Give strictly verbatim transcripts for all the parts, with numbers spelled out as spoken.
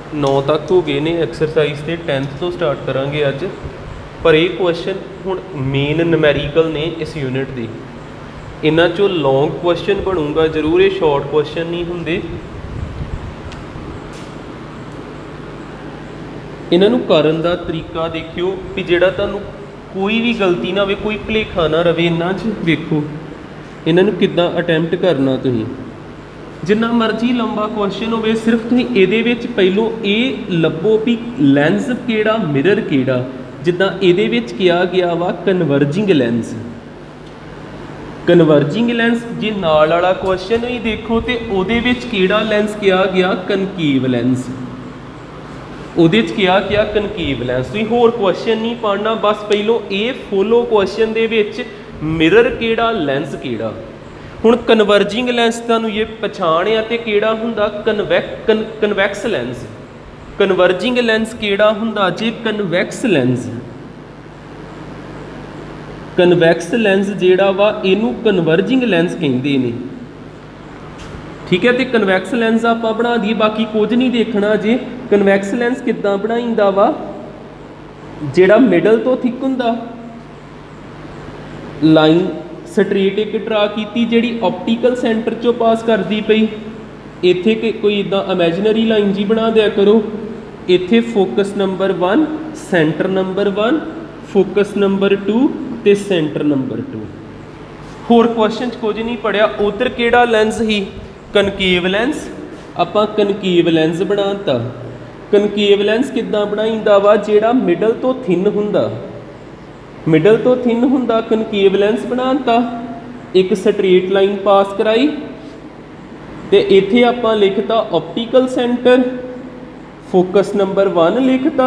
नौ तक हो गए ने एक्सरसाइज के टेंथ तो स्टार्ट करांगे अज। पर यह क्वेश्चन हुण मेन नमैरिकल ने इस यूनिट की, इन्हां चों लॉन्ग क्वेश्चन बनूंगा जरूर, ये शॉर्ट क्वेश्चन नहीं हुंदे। इन्हां नूं करन दा तरीका देखियो भी जिहड़ा तुहानूं कोई भी गलती ना होवे, कोई भुलेखा ना रहे। इन्हां च वेखो इन्हां नूं किद्दां अटैम्प्ट करना। तुसीं जिन्ना मर्जी लंबा क्वेश्चन होवे, सिर्फ तुसीं इहदे विच पहलों ये लभो भी लैंस किहड़ा मिरर किहड़ा। जिद्दां इहदे विच किया गया वा कन्वर्जिंग लैंस, कन्वर्जिंग लैंस। जे नाल वाला क्वेश्चन ही देखो तो उहदे विच किहड़ा लैंस किया गया, कनकेव लैंस। उहदे च किया गया कनकेव लैंस। तुसीं होर क्वेश्चन नहीं पढ़ना, बस पहलों ये फॉलो क्वेश्चन दे विच मिरर किहड़ा लैंस किहड़ा। हुण कन्वर्जिंग लैंस तुहानूं ये पछाण आ ते किहड़ा हुंदा, कन्वैक कन कन्वैक्स लैंस। कन्वर्जिंग लैंस किहड़ा हुंदा जे, कन्वैक्स लैंस। कन्वैक्स लैंस जिहड़ा वा इहनूं कन्वर्जिंग लैंस कहिंदे ने। ठीक है, तो कन्वैक्स लैंस आपां बना दी, बाकी कुछ नहीं देखना जे कन्वैक्स लैंस किद्दां बनाईंदा वा। जिहड़ा मिडल तो थिक हुंदा, लाइन स्ट्रेट एक ड्रा की जिहड़ी ऑप्टिकल सेंटर चों पास करदी पई। इत्थे कि कोई इदां इमेजिनरी लाइन जी बना दिया करो। इत्थे focus number one, centre number one, focus number two ते सेंटर नंबर टू। होर क्वेश्चन कुछ नहीं पढ़िया। उधर किहड़ा लैंस ही, कनकेव लैंस। आपां कनकेव लैंस बनाता। कनकेव लैंस किद्दां बनाईंदा वा, जिहड़ा मिडल तो थिन हुंदा, मिडल तो थिन हुंदा कनकेव लैंस बनाता। एक स्ट्रेट लाइन पास कराई ते इत्थे आपां लिखता optical centre, focus number one लिखता,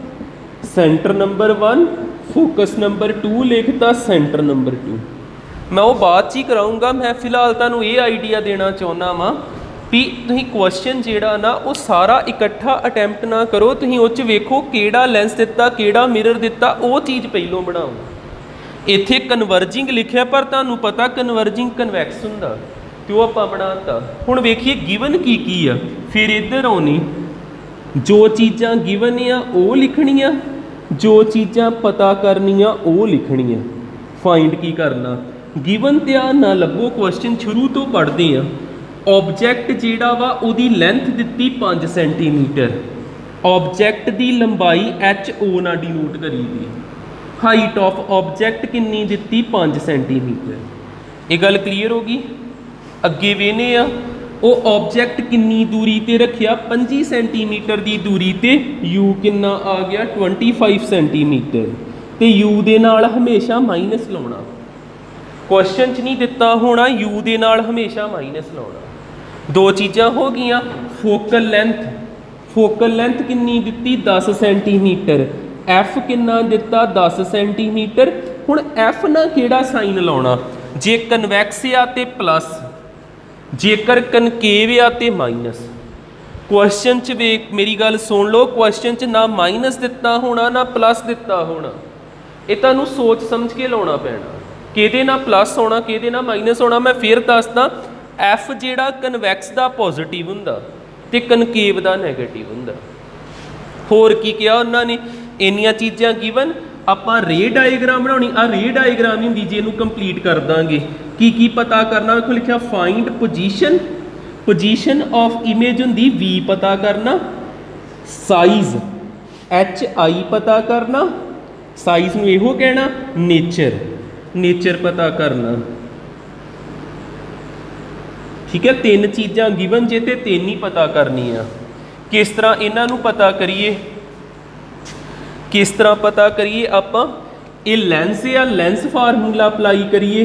centre number one, focus number two लिखता, सेंटर नंबर टू। मैं वो बाद च ही कराऊँगा, मैं फिलहाल तुहानूं ये आइडिया देना चाहुंदा वां भी तुसीं क्वेश्चन जिहड़ा ना वो सारा इकट्ठा अटैम्प्ट ना करो। तुसीं उह च वेखो किहड़ा लैंस दिता, किहड़ा मिरर दिता, वो चीज़ पहलों बनाओ। इत्थे कन्वर्जिंग लिखिया पर तुहानूं पता कन्वर्जिंग कन्वैक्स हुंदा, तो आपां बनाता। हुण वेखिए गिवन की की आ, फिर इधर आउणी। जो चीज़ां गिवन आ वो लिखणियां, जो चीज़ां पता करनियां वो लिखणियां। फाइंड की करना, गिवन ध्यान नाल लभो, क्वेश्चन शुरू तो पढ़ते हैं। ऑबजैक्ट जिहड़ा वा उहदी लेंथ दित्ती पाँच सेंटीमीटर, ऑबजैक्ट की लंबाई एच ओ ना डिनोट करी दी। हाइट ऑफ ऑबजैक्ट किन्नी दित्ती, पाँच सेंटीमीटर। ये गल क्लीयर होगी। अगे वेने आ वो ऑबजैक्ट किन्नी दूरी ते रखिया, पंजी सेंटीमीटर की दूरी ते। यू किन्ना आ गया, ट्वेंटी फाइव सेंटीमीटर। तो यू दे नाल हमेशा माइनस लाउणा। क्वेश्चन च नहीं दिता होना, यू दे नाल हमेशा माइनस लाउणा। दो चीज़ां हो गईयां। फोकल लेंथ, फोकल लेंथ किन्नी दित्ती, दस सेंटीमीटर। एफ किन्ना दिता, दस सेंटीमीटर। हुण एफ ना किहड़ा साइन लाउणा, जे कन्वैक्स आ ते प्लस, जेकर कनकेव आ ते माइनस। क्वेश्चन च वेख मेरी गल सुन लो, क्वेश्चन च ना माइनस दिता होना ना प्लस दिता होना। ये तुहानूं सोच समझ के लाउणा पैना, किहदे ना प्लस होना किहदे ना माइनस होना। मैं फिर दसदा, एफ जिहड़ा कन्वैक्स दा पॉजिटिव हुंदा ते कनकेव दा नैगेटिव हुंदा। होर की किया उन्होंने, इन्नियां चीज़ां गिवन। आपां रे डायग्राम बनाउणी, आ रे डायग्राम ही हुंदी, जे इहनूं कंप्लीट कर दांगे। की की पता करना, वेखो लिखिया find position, position of image हुंदी, वी पता करना। साइज एच आई पता करना, साइज नूं इहो कहना। नेचर, नेचर पता करना। ठीक है, तीन चीज़ां गिवन जे ते तीन ही पता करनियां। किस तरह इन्हां नूं पता करिए, किस तरह पता करिए आपां। ये लैंस या लैंस फार्मूला अप्लाई करिए।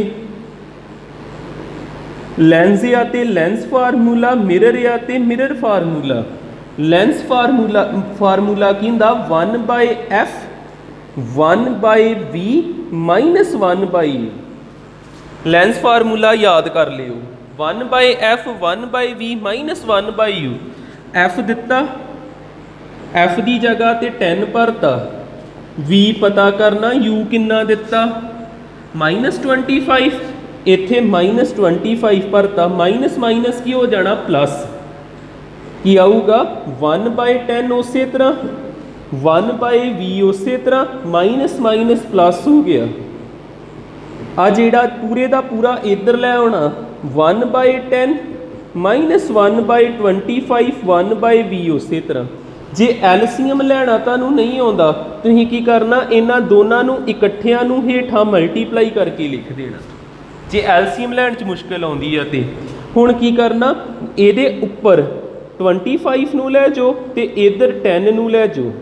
लैंस या ते लैंस फार्मूला, मिरर या ते mirror formula. Lens formula formula की हुंदा, one by F, one by V minus one by U. Lens formula याद कर लियो, one by F, one by V minus one by U. F दिता, F की जगह ते टेन भरता। वी पता करना, यू किन्ना दिता, माइनस ट्वेंटी फाइव। इत्थे माइनस ट्वेंटी फाइव भरता। माइनस माइनस की हो जाना प्लस। की आऊगा वन बाय टेन उस तरह, वन बाय वी उस तरह, माइनस माइनस प्लस हो गया। आ जिहड़ा पूरे का पूरा इधर लै आना one by ten minus one by twenty five one by V उस तरह। जे एलसीएम लैना तुहानूं नहीं आउंदा तुसीं की करना, इन्हां दोनों नूं इकट्ठियां नूं हेठां मल्टीप्लाई करके लिख देना। जे एलसीएम लैण च मुश्किल आउंदी है तो हुण की करना, इहदे उपर ट्वेंटी फाइव नूं लै जाओ ते इधर टेन नूं लै जाओ।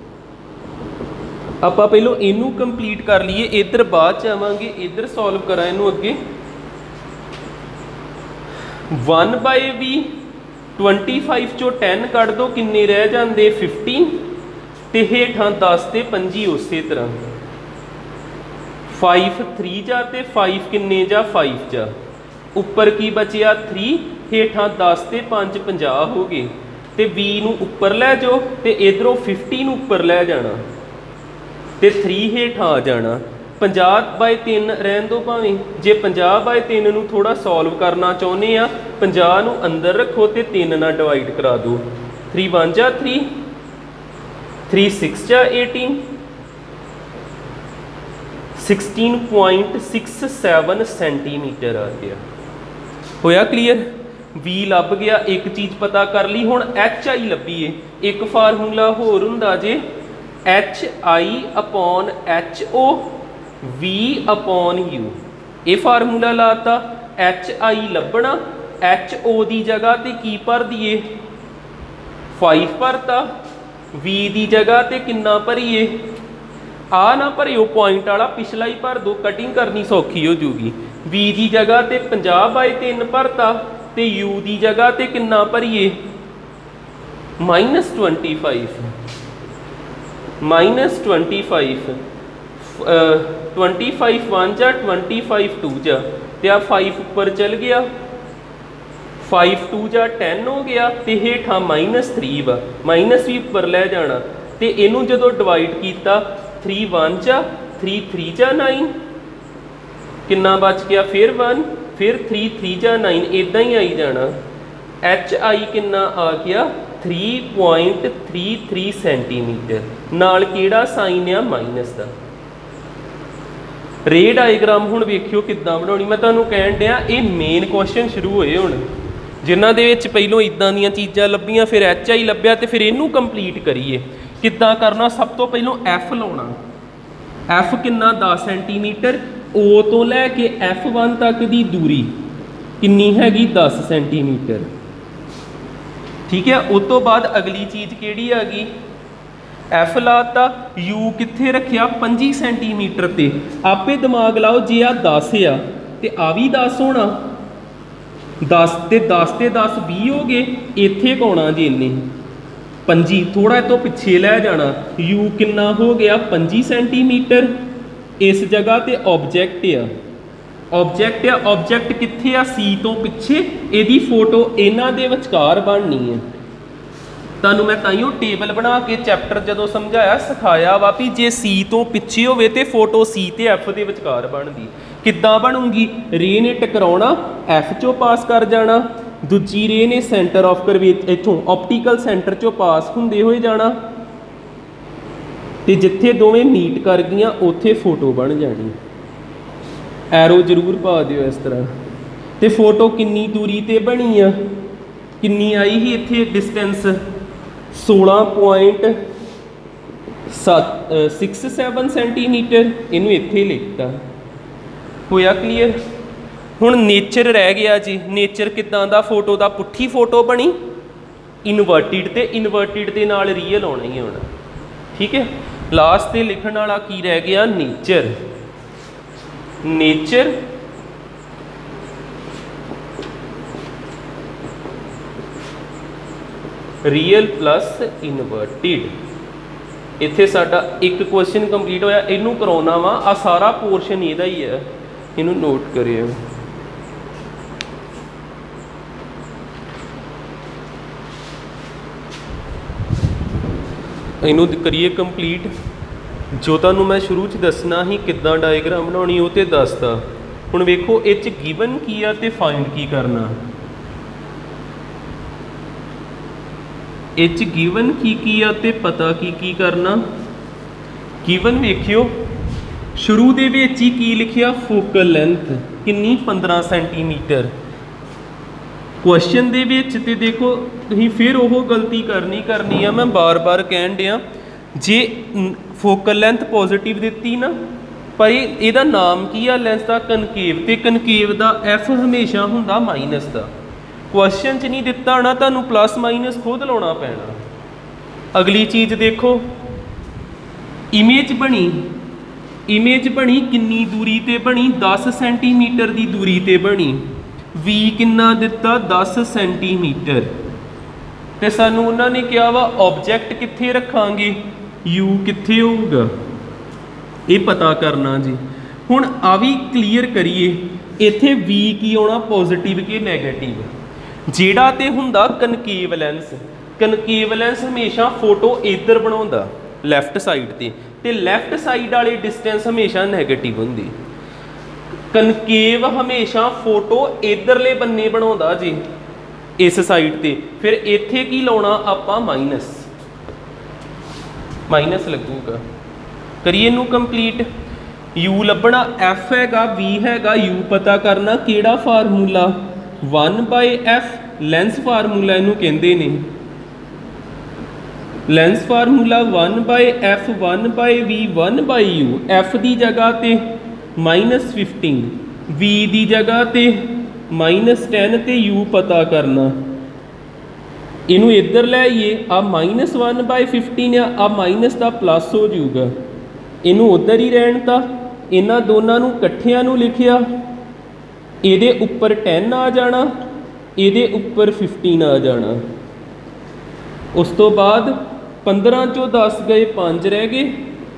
आपां पहलों इनू कंप्लीट कर लीए, इधर बाद च आवांगे, इधर सॉल्व करा इनू अगे। One by V twenty five चो टेन कढ़ दो, किन्ने रह जाते फिफ्टीन, तो हेठां दस ते पंजी उस तरह। फाइव थ्री जा ते फाइव किन्ने जा फाइव जा, उपर की बचिया थ्री, हेठां दस ते पाँच पंजाह हो गए। तो वी नूं उपर लै जाओ तो इधरों फिफ्टी नूं उपर लै जाना ते थ्री हेठां आ जाना। पंजाह बाय तीन रहन दो भावें, जे पंजाह बाय तीन नूं थोड़ा सॉल्व करना चाहुंदे आ, पंजाह नूं अंदर रखो तो तीन नाल डिवाइड करा दो। थ्री वन जा थ्री, थ्री सिक्स जा eighteen, sixteen point six seven centimetre आ गया। होया क्लीयर? वी लभ गया, एक चीज़ पता कर ली। हुण एच आई लभीए, एक फार्मूला होर हुंदा जे H I upon H O V upon U. ये फार्मूला लाता, एच आई लभना, एच ओ की जगह तो की भर दिए फाइव भरता, वी की जगह तो किन्ना भरीए, आ ना भरियो पॉइंट वाला, पिछला ही भर दो, कटिंग करनी सौखी हो जूगी। वी की जगह तो पंजाह बाय तीन भरता, तो यू की जगह तो किन्ना भरीए minus twenty five, minus twenty five, twenty five one जा ट्वेंटी फाइव टू जा, तो आ फाइव उपर चल गया, फाइव टू जा टेन हो गया, तो हेठां माइनस थ्री वा, माइनस भी उपर लै जाना। तो इनू जो डिवाइड किया, थ्री वन जा, थ्री थ्री जा नाइन, किन्ना बच गया, फिर वन, फिर थ्री थ्री जा नाइन, इदा ही आई जाना। एच आई किन्ना आ गया three point three three centimetre, नाल किहड़ा साइन आ माइनस का। रे डायग्राम हुण वेखियो किद्दां बनाउणी, मैं तुहानूं कहण दिया ये मेन क्वेश्चन शुरू होए हुण, जिन्हां दे विच पहिलों इदां दीयां चीज़ां लभीआं, फिर एच आई लभ्या, तो फिर इनू कंप्लीट करिए। किद्दां करना, सब तो पहिलों एफ लाउणा, एफ किन्ना दस सेंटीमीटर, ओ तो लैके एफ वन तक की दूरी किन्नी हैगी दस सेंटीमीटर, ठीक है। उस तो बाद अगली चीज़ किहड़ी आ गई, एफ लाता, यू कित्थे रखिया पंजी सेंटीमीटर ते, आपे दिमाग लाओ, जे आ दस आ तो आ भी दस होना, दस ते दस ते दस भी हो गए, इत्थे कौना जे इन्ने पंजी, थोड़ा तो पिछे लै जाना, यू किन्ना हो गया पंजी सेंटीमीटर, इस जगह ते ऑब्जैक्ट आ, ऑब्जैक्ट आ, ऑब्जैक्ट कित्थे आ सी तो पिछे, इहदी फोटो इन्हां दे विचकार बननी है। तुहानूं मैं ताइयों टेबल बना के चैप्टर जदों समझाया सिखाया वा भी जे सी तो पिछे होवे ते फोटो सी ते एफ दे विचकार बनदी, किद्दां बनूगी, रे ने टकराउणा, एफ चों पास कर जाना, दूजी रे ने सेंटर ऑफ करवेचर इत्थों ऑप्टिकल सेंटर चों पास हुंदे होए जाना, ते जिथे दोवें मीट कर गईयां उत्थे फोटो बन जानी। एरो जरूर पा दिओ इस तरह। ते फोटो किन्नी दूरी ते बनी आ, किन्नी आई ही इत्थे डिस्टेंस सोलह पॉइंट सत्त सिक्स सैवन सेंटीमीटर, इनू इत्थे लिखता। होया क्लीयर? हुण नेचर रह गया जी, नेचर किदां दा, फोटो दा पुट्ठी फोटो बनी, इनवर्टिड ते इनवर्टिड दे नाल रीयल आउणा ही आउणा, ठीक है। लास्ट ते लिखण वाला की रह गया, nature. Nature real plus inverted. इत्थे साडा एक क्वेश्चन कंप्लीट होया, इनू कराउणा वा, आ सारा पोर्शन इहदा ही है, इनू नोट करियो। इनू करिए कंप्लीट। जो तुहानूं मैं शुरू च दसना ही किद्दां डायग्राम बनाउणी, वो तो दसदा। हुण वेखो इह च गिवन की आ ते फाइंड की करना। इच गिवन की की आ ते पता की की करना। गिवन वेखियो शुरू दे विच ही की लिखिया फोकल लेंथ किन्नी पंद्रह सेंटीमीटर। क्वेश्चन दे विच ते देखो तुसीं फिर वो गलती करनी करनी है, मैं बार बार कहन दिया जे फोकल लेंथ पॉजिटिव दिती ना पर इहदा नाम की आ लेंस का कनकेव, तो कनकेव का एफ हमेशा हुंदा माइनस का। क्वेश्चन च नहीं दिता ना तुहानूं प्लस माइनस खुद लाउणा पैना। अगली चीज़ देखो इमेज बनी, इमेज बनी किन्नी दूरी ते बनी दस सेंटीमीटर की दूरी ते बनी। वी किन्ना दिता दस सेंटीमीटर। तो सानू उन्होंने कहा वा ऑब्जैक्ट कित्थे रखांगे, यू कित्थे होगा ये पता करना जी। हुण आ भी क्लीयर करिए इत्थे वी की आना पॉजिटिव के नैगेटिव। जिहड़ा ते हुंदा कनकेव लेंस, कनकेव लेंस हमेशा फोटो इधर बनाउंदा लैफ्ट साइड ते, ते लैफ्ट साइड वाली डिस्टेंस हमेशा नैगेटिव हुंदी। कनकेव हमेशा फोटो इधरले बन्ने बनाउंदा जी इस साइड ते, फिर इत्थे की लाउणा आपां माइनस, माइनस लगूगा। करिए नू कंप्लीट। यू लभना एफ हैगा वी हैगा, यू पता करना केड़ा formula one by F lens formula इनू कहंदे ने। Lens formula one by F one by V one by U. F की जगह ते माइनस फिफ्टीन, वी की जगह ते माइनस टेन, तो यू पता करना। इनू इधर ले आइए, आ माइनस वन बाय फिफ्टीन आ, आ माइनस का प्लस हो जाऊगा। इनू उधर ही रहन ता, इन्हां दोनों नू कट्ठियां नू लिखिया, इहदे उपर टेन आ जाना, इहदे उपर फिफ्टीन आ जाना। उस तो बाद पंद्रह चो दस गए पाँच रह गए,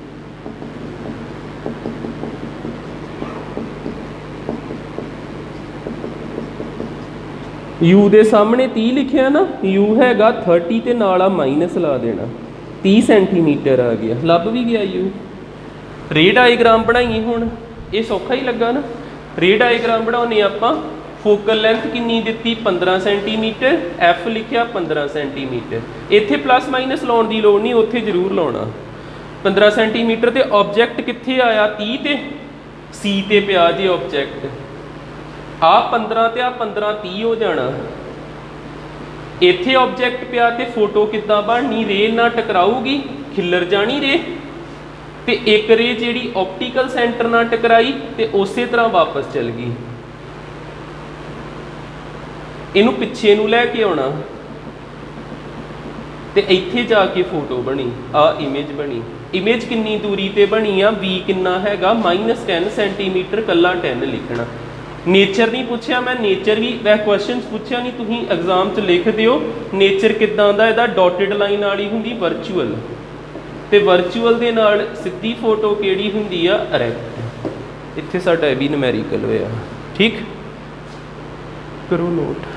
यू दे सामने तीह लिखिया ना, यू हैगा थर्टी ते नाल आ माइनस ला देना, तीह सेंटीमीटर आ गया, लभ भी गया यू। रे डायग्राम बनाइए हुण, ये सौखा ही लगा ना। रे डायग्राम बनाने आपां, फोकल लेंथ किन्नी दित्ती पंद्रह सेंटीमीटर, एफ लिखिया पंद्रह सेंटीमीटर। इत्थे प्लस माइनस लाउण दी लोड़ नहीं, उत्थे जरूर लाउणा। पंद्रह सेंटीमीटर ते ऑब्जैक्ट कित्थे आया तीह ते, सी ते पिया जी ऑब्जैक्ट। आ पंद्रह ते आ पंद्रह तीह हो जाना। इत्थे ऑब्जैक्ट पिया ते फोटो किद्दां बननी, रे ना टकराऊगी, खिलर जानी रे, ते एक रे जिहड़ी ऑप्टिकल सेंटर नाल टकराई ते उस तरह वापस चल गई। इनू पिछे नू लैके आउणा ते इत्थे जाके फोटो बनी, आ इमेज बनी। इमेज किन्नी दूरी ते बनी आ, वी किन्ना हैगा माइनस टेन सेंटीमीटर, कला टेन लिखना। नेचर नहीं पूछया, मैं नेचर भी वह क्वेश्चन पूछया नहीं, तुसीं एग्जाम च लिख दिओ नेचर किद्दां दा। इहदा डॉटेड लाइन वाली हुंदी वर्चुअल, ते वर्चुअल दे नाल सीधी फोटो केड़ी हुंदी आ अरैक्ट। इत्थे साडा भी न्यूमेरिकल होया, ठीक करो नोट।